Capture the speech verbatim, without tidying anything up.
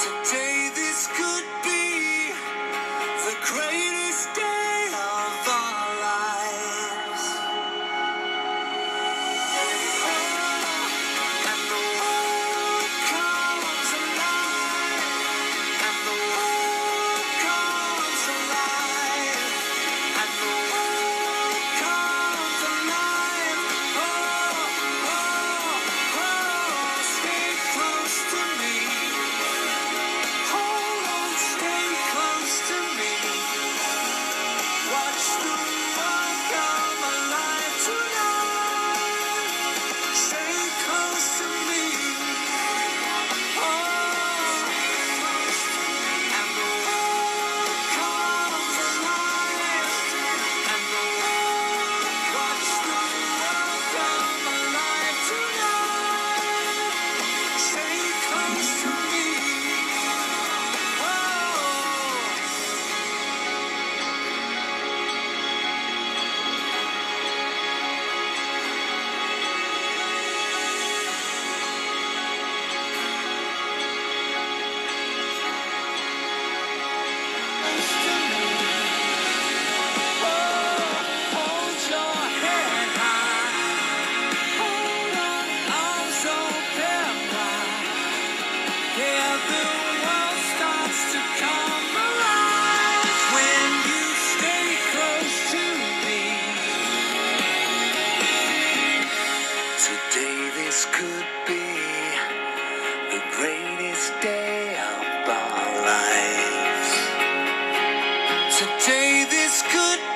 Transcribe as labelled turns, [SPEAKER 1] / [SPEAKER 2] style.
[SPEAKER 1] Today this could be the greatest day of our lives. And the world comes alive. And the world comes alive. And the world comes alive. Oh, oh, oh, stay close to me. Hold on, stay close to me. Watch the world come alive tonight. Stay close to me. Oh, and the world comes alive. And the world, watch the world come alive tonight. Stay close to me. Oh. Hold your head high. Hold on, arms open wide. Yeah, the world starts to come alive when you stay close to me. Today this could be the greatest day of our lives. Today this could